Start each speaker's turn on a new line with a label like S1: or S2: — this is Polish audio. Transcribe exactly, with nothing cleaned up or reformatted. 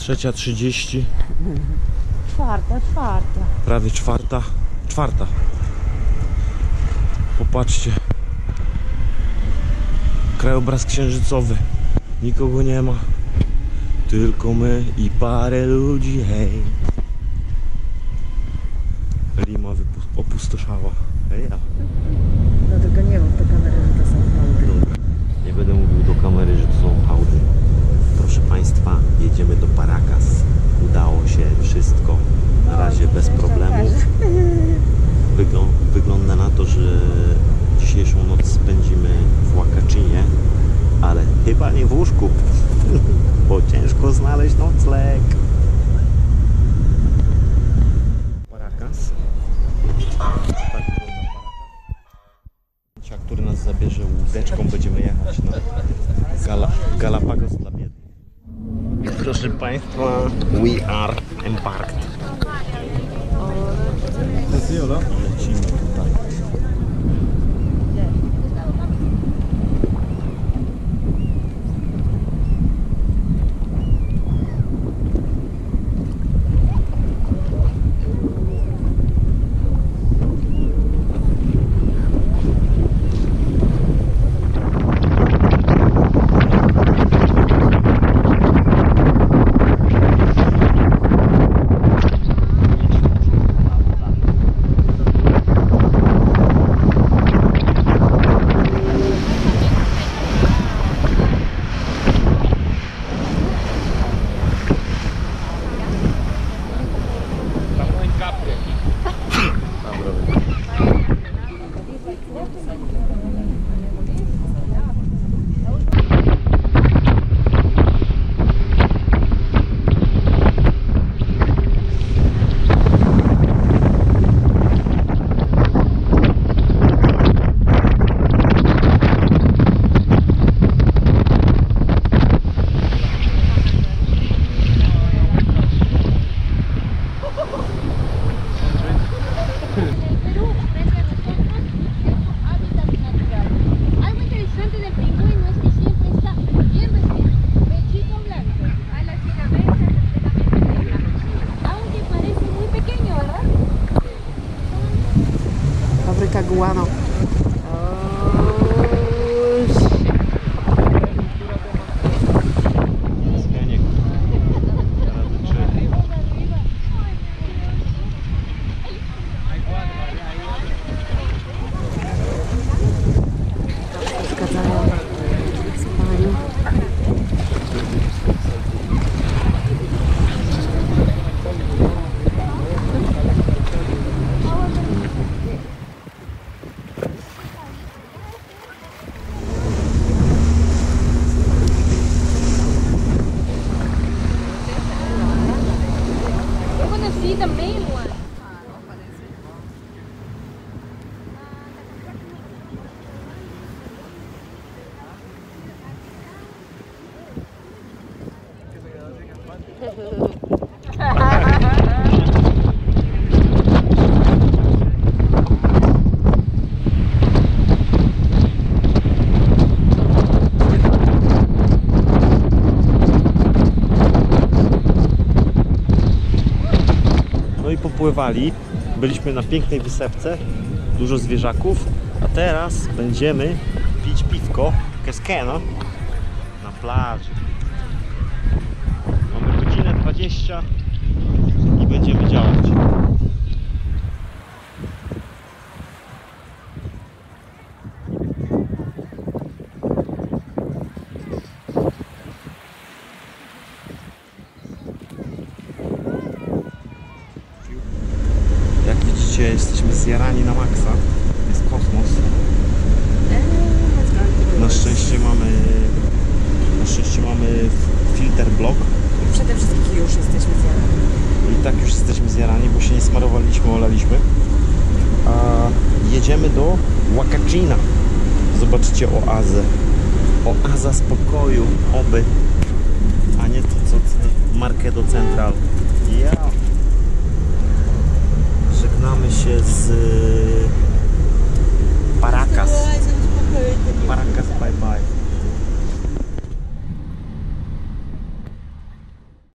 S1: Trzecia trzydzieści.
S2: Czwarta, czwarta.
S1: Prawie czwarta. Czwarta. Popatrzcie. Krajobraz księżycowy. Nikogo nie ma. Tylko my i parę ludzi, hej. Lima opustoszała. Hej, ja.
S2: No tylko nie mów do kamery, że to są hałdy.
S1: Dobra. Nie będę mówił do kamery, że to są hałdy. Proszę Państwa, jedziemy do Paracas. Udało się wszystko. Na razie bez problemów. Wyglą wygląda na to, że dzisiejszą noc spędzimy w Huacachinie, ale chyba nie w łóżku, bo ciężko znaleźć nocleg. Paracas. Tak wygląda Paracas. Który nas zabierze łódeczką, będziemy jechać na Gala Galapagos dla biednych. Proszę Państwa, we are embarked. Lecimy tutaj.
S2: Fabryka guano.
S3: Também, Luan.
S1: Popływali, byliśmy na pięknej wysepce, dużo zwierzaków, a teraz będziemy pić piwko Keskeno na plaży. Mamy godzinę dwadzieścia i będziemy działać. Jesteśmy zjarani na maksa, jest kosmos. Na szczęście mamy na szczęście mamy filter block.
S2: I przede wszystkim już jesteśmy zjarani.
S1: I tak już jesteśmy zjarani, bo się nie smarowaliśmy, olaliśmy. A jedziemy do Huacachina. Zobaczycie oazę. Oaza spokoju, oby. A nie to co Marquedo Central. Yeah. Żegnamy się z Paracas.